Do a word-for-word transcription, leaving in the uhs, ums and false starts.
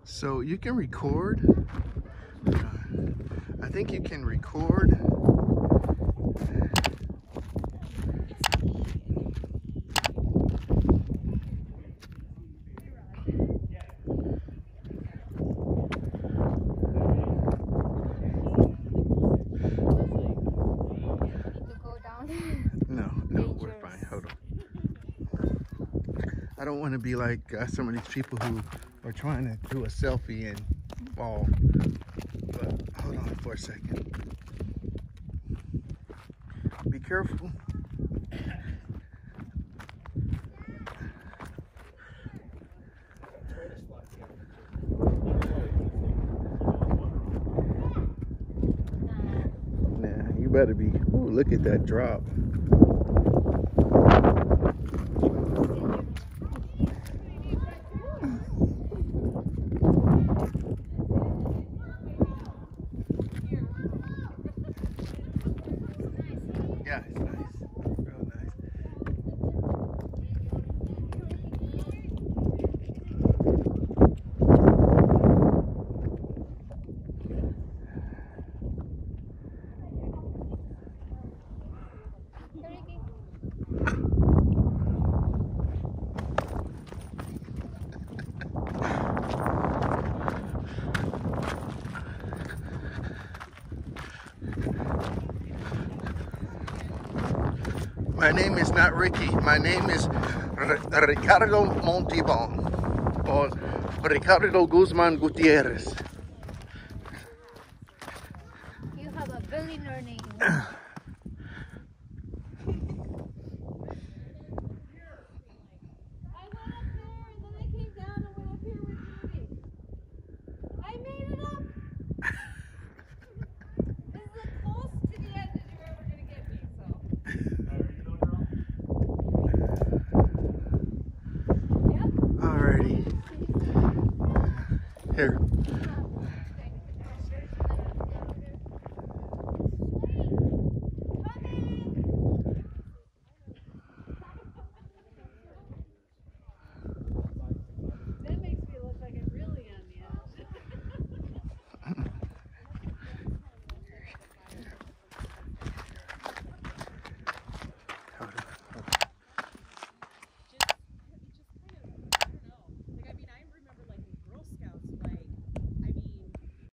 So you can record. Uh, I think you can record. No, no, we're fine. Hold on. I don't want to be like uh, some of these people who are trying to do a selfie and fall. But hold on for a second. Be careful. Nah, you better be. Ooh, look at that drop. Yeah, it's nice. Real nice. My name is not Ricky. My name is R Ricardo Montibon, or Ricardo Guzman Gutierrez. You have a billionaire name. Alrighty. Here.